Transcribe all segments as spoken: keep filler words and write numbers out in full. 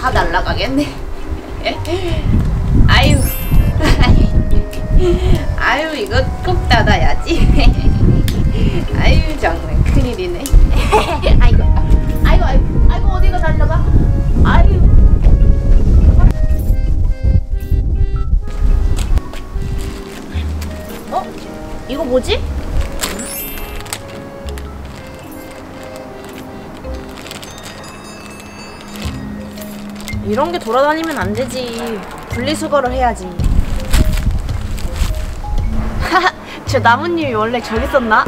다 날라가겠네. 아유, 아유 이거 꼭 닫아야지. 아유 정말 큰일이네. 아이고, 아이고, 아이고, 아이고 어디가 날라가? 아유. 어? 이거 뭐지? 이런 게 돌아다니면 안 되지. 분리수거를 해야지. 하하, 저 나뭇잎이 원래 저기 있었나?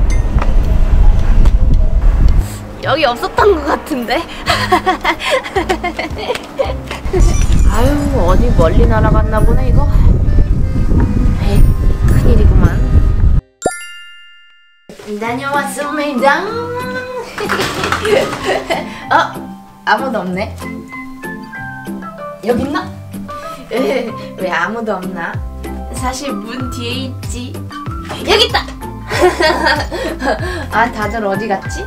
여기 없었던 것 같은데? 아유, 어디 멀리 날아갔나 보네, 이거. 에이, 큰일이구만. 다녀왔습니다. 어? 아무도 없네. 여기 있나? 에, 왜 아무도 없나? 사실 문 뒤에 있지. 여기 있다! 아, 다들 어디 갔지?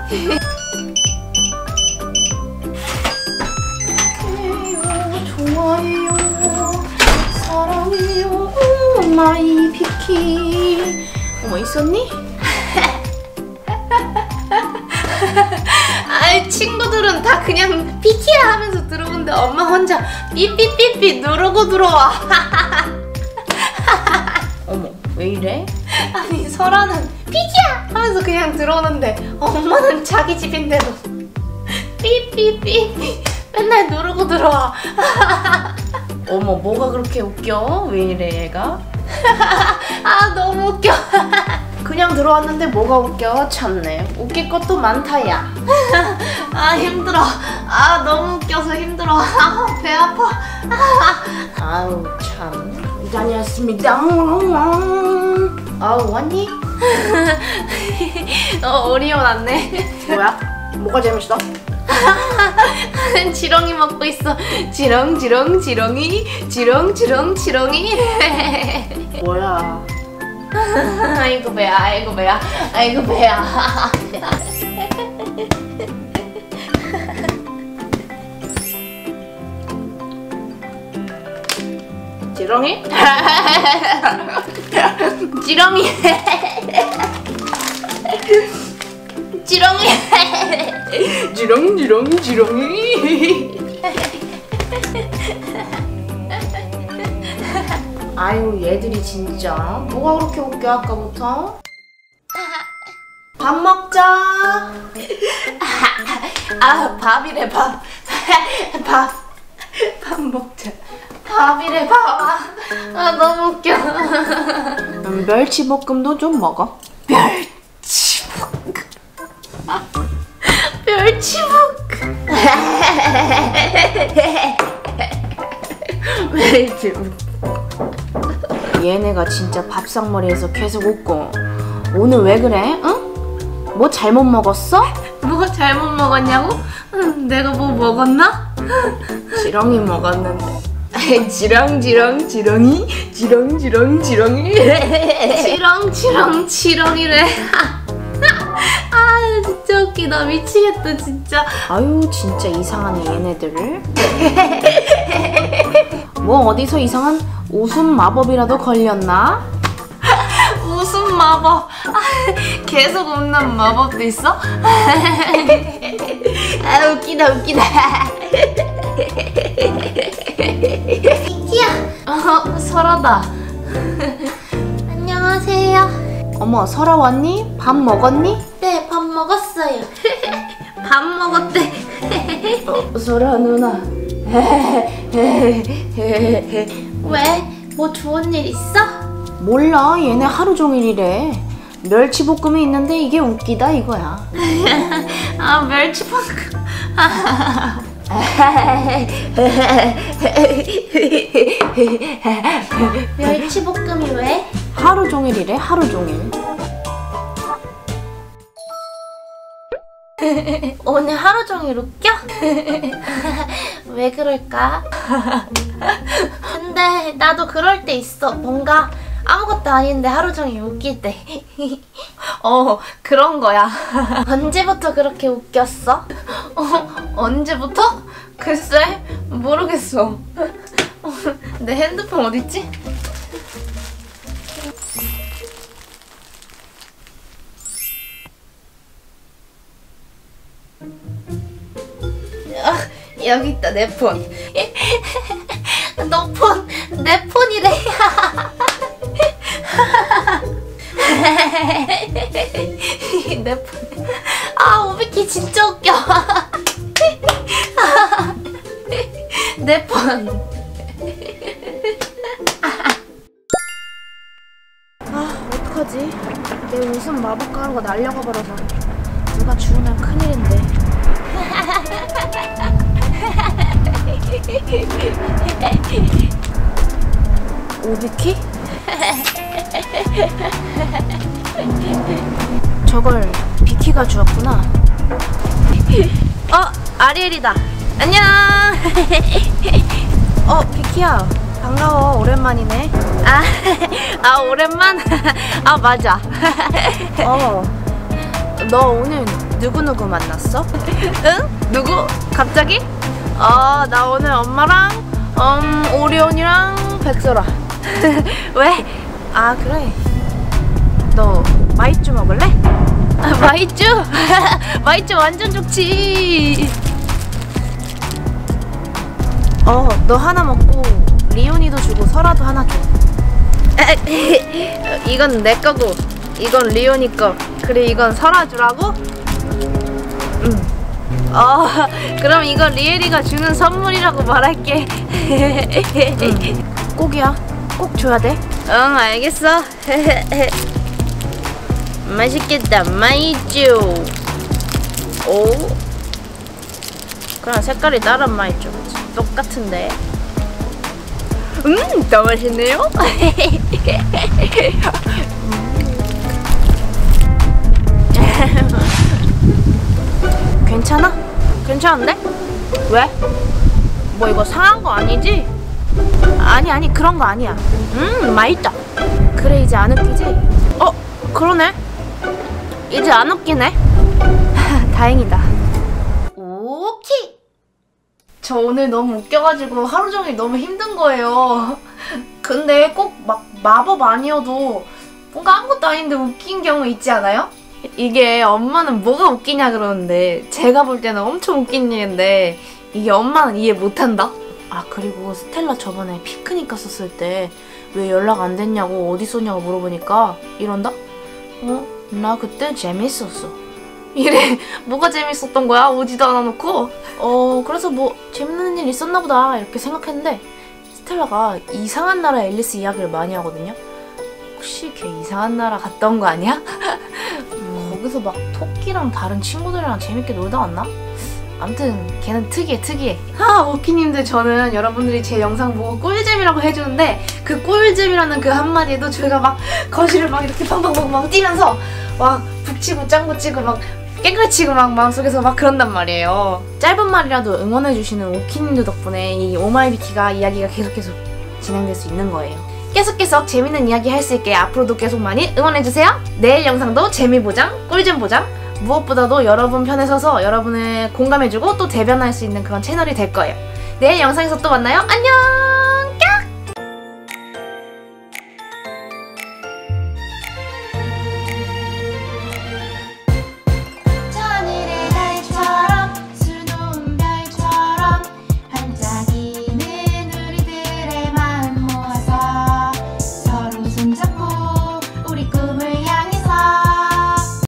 좋아해요, 사랑해요, 마이 비키. 어머, 있었니? 아이, 친구들은 다 그냥 비키야 하면서 들어오는데 엄마 혼자 삐삐삐삐 누르고 들어와. 어머, 왜 이래? 아니, 설아는 비키야 하면서 그냥 들어오는데 엄마는 자기 집인데도 삐삐삐삐 맨날 누르고 들어와. 어머, 뭐가 그렇게 웃겨? 왜 이래 얘가? 아, 너무 웃겨. 그냥 들어왔는데 뭐가 웃겨? 참네, 웃길 것도 많다 야. 아, 힘들어. 아, 너무 웃겨서 힘들어. 아, 배 아파. 아우 참. 다녀왔습니다. 아우, 왔니? 어, 오리온 왔네. 뭐야? 뭐가 재밌어? 지렁이 먹고 있어. 지렁 지렁 지렁이 지렁 지렁 지렁이. 뭐야? 아이고 배야, 아이고 배야, 아이고 배야. 지렁이? 지렁이. 지렁이. 지렁 지렁 지렁이. 아유, 얘들이 진짜 뭐가 그렇게 웃겨 아까부터? 밥 먹자. 아, 밥이래 밥. 밥. 밥 먹자. 밥이래 밥. 아, 너무 웃겨. 멸치볶음도 좀 먹어. 멸치볶음. 멸치볶음. 멸치볶음. 얘네가 진짜 밥상머리에서 계속 웃고. 오늘 왜 그래? 응? 뭐 잘못 먹었어? 뭐 잘못 먹었냐고? 응, 내가 뭐 먹었나? 지렁이 먹었는데. 지렁지렁 지렁이 지렁지렁 지렁이. 지렁지렁 지렁이래. 아, 진짜 웃기다. 미치겠다 진짜. 아유, 진짜 이상하네 얘네들. 뭐 어디서 이상한 웃음 마법이라도 걸렸나? 웃음 마법. 계속 웃는 마법도 있어? 아, 웃기다 웃기다. 비키야. 어, 설아다. 안녕하세요. 어머, 설아 왔니? 밥 먹었니? 네, 밥 먹었어요. 밥 먹었대. 어, 설아 누나. 왜? 뭐 좋은 일 있어? 몰라, 얘네 하루 종일이래. 멸치볶음이 있는데 이게 웃기다 이거야. 아, 멸치볶음. 멸치볶음이 왜? 하루 종일이래, 하루 종일. 오늘 하루 종일 웃겨? 왜 그럴까? 근데 나도 그럴 때 있어. 뭔가 아무것도 아닌데 하루 종일 웃길 때. 어, 그런 거야. 언제부터 그렇게 웃겼어? 어, 언제부터? 글쎄, 모르겠어. 내 핸드폰 어딨지? 아, 여기 있다, 내 폰. 너 폰, 내 폰이래. 내 폰. 아, 오비키 진짜 웃겨. 내 폰. 아, 어떡하지? 내 웃음 마법 가루가 날려가 버려서 누가 주우면 큰일인데. 오비키? 저걸 비키가 주었구나. 어, 아리엘이다. 안녕. 어, 비키야. 반가워. 오랜만이네. 아, 아 오랜만? 아, 맞아. 어, 너 오늘 누구누구 만났어? 응? 누구? 갑자기? 어, 나 오늘 엄마랑 음, 오리온이랑 백설아. 왜? 아, 그래. 너 마이쮸 먹을래? 아, 마이쮸? 마이쮸 완전 좋지. 어, 너 하나 먹고 리온이도 주고 설아도 하나 줘. 이건 내 거고 이건 리온이 거. 그래, 이건 설아 주라고? 응. 어, 그럼 이건 리엘이가 주는 선물이라고 말할게. 응. 꼭이야. 꼭 줘야 돼. 응, 알겠어. 맛있겠다. 마이쮸. 오, 그냥 색깔이 다른 마이쮸. 똑같은데. 음, 더 맛있네요. 괜찮아? 괜찮은데? 왜? 뭐 이거 상한 거 아니지? 아니 아니 그런 거 아니야. 음, 맛있다. 그래, 이제 안 웃기지? 어, 그러네. 이제 안 웃기네. 다행이다. 오키. 저 오늘 너무 웃겨가지고 하루 종일 너무 힘든 거예요. 근데 꼭 막 마법 아니어도 뭔가 아무것도 아닌데 웃긴 경우 있지 않아요? 이게 엄마는 뭐가 웃기냐 그러는데 제가 볼 때는 엄청 웃긴 일인데 이게 엄마는 이해 못한다? 아, 그리고 스텔라 저번에 피크닉 갔었을 때 왜 연락 안 됐냐고 어디 있었냐고 물어보니까 이런다? 어? 나 그때 재밌었어. 이래. 뭐가 재밌었던 거야? 오지도 않아 놓고. 어, 그래서 뭐 재밌는 일 있었나 보다 이렇게 생각했는데 스텔라가 이상한 나라 앨리스 이야기를 많이 하거든요. 혹시 걔 이상한 나라 갔다 온 거 아니야? 음, 거기서 막 토끼랑 다른 친구들이랑 재밌게 놀다 왔나? 아무튼 걔는 특이해 특이해. 아, 오키님들, 저는 여러분들이 제 영상 보고 꿀잼이라고 해주는데 그 꿀잼이라는 그 한마디에도 저희가 막 거실을 막 이렇게 팡팡팡팡 뛰면서 막 북치고 짱구치고 막 깨끗치고 막 마음속에서 막 그런단 말이에요. 짧은 말이라도 응원해주시는 오키님들 덕분에 이 오마이비키가 이야기가 계속 계속 진행될 수 있는 거예요. 계속 계속 재밌는 이야기 할 수 있게 앞으로도 계속 많이 응원해주세요. 내일 영상도 재미 보장, 꿀잼 보장, 무엇보다도 여러분 편에 서서 여러분을 공감해주고 또 대변할 수 있는 그런 채널이 될 거예요. 내일 영상에서 또 만나요. 안녕!